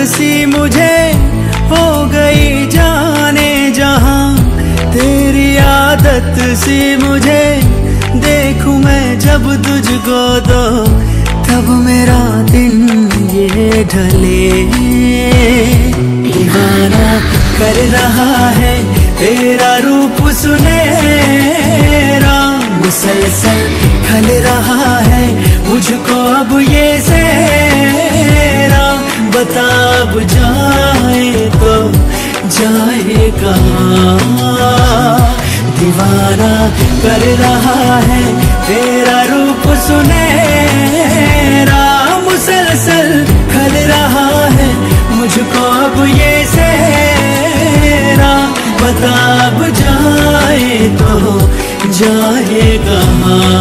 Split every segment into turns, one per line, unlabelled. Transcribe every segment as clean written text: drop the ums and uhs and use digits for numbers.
सी मुझे हो गई जाने जहां, तेरी आदत सी मुझे देखूं मैं जब तुझको तो तब मेरा दिन ये ढले। दीवाना कर रहा है तेरा रूप सुनहरा, मुसलसल खल रहा है मुझको अब ये सेहरा। बता अब जाए तो जाए कहाँ, दीवाना कर रहा है तेरा रूप सुनहरा, मुसलसल खल रहा है मुझको अब ये सेहरा। बता अब जाए तो जाए कहाँ।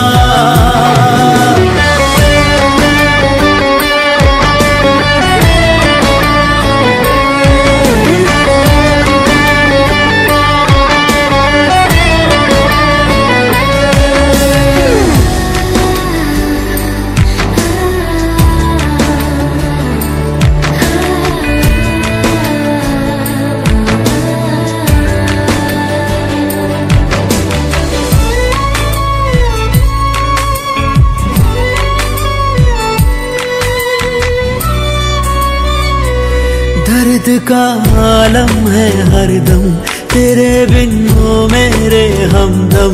दर्द का आलम है हरदम तेरे बिन वो मेरे हमदम,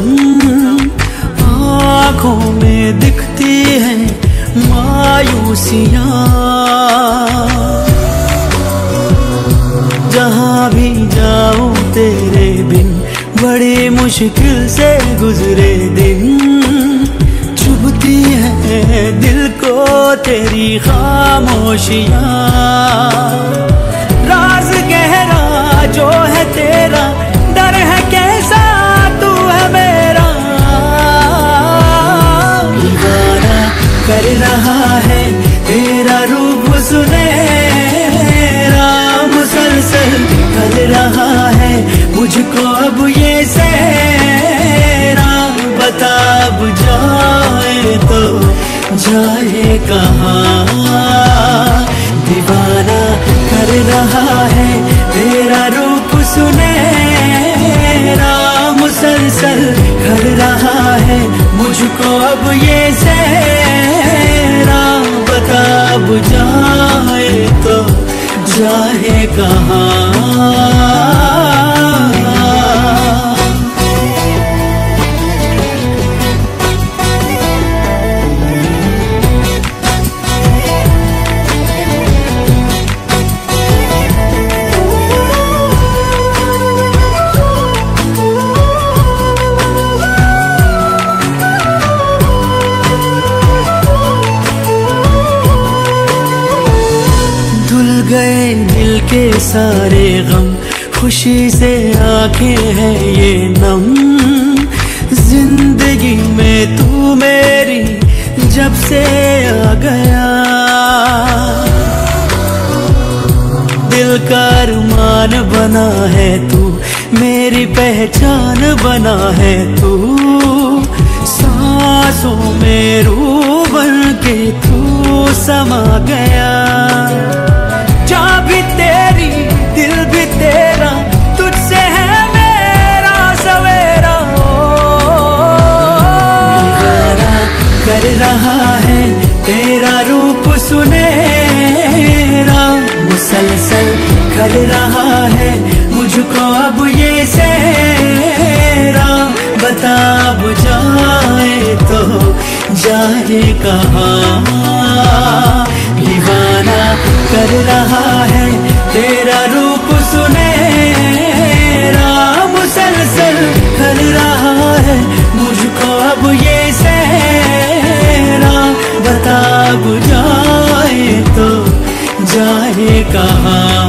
आँखों में दिखती है मायूसियाँ। जहाँ भी जाऊं तेरे बिन बड़ी मुश्किल से गुजरे दिन, चुभती है दिल को तेरी खामोशियाँ। राज गहरा जो है तेरा, डर है कैसा तू है मेरा। दीवाना कर रहा है तेरा रूप सुनहरा, मुसलसल खल रहा है मुझको अब ये सेहरा। बता अब जाए तो जाए कहाँ, दीवाना कर रहा है तेरा रूप सुनहरा, मुसलसल खल रहा है मुझको अब ये सेहरा। बता अब जाए तो जाए कहाँ। गए दिल के सारे गम, खुशी से आंखें हैं ये नम। जिंदगी में तू मेरी जब से आ गया, दिल का अरमान बना है तू, मेरी पहचान बना है तू। सांसों में रूह बन के तू समा गया। जा भी तेरी दिल भी तेरा, तुझसे है मेरा सवेरा। दीवाना कर रहा है तेरा रूप सुनहरा, मुसलसल खल रहा है मुझको अब ये सेहरा। बता अब जाए तो जाए कहाँ, दीवाना कर रहा है तेरा रूप सुनहरा, मुसलसल खल रहा है मुझको अब ये सेहरा। बता अब जाए तो जाए कहाँ।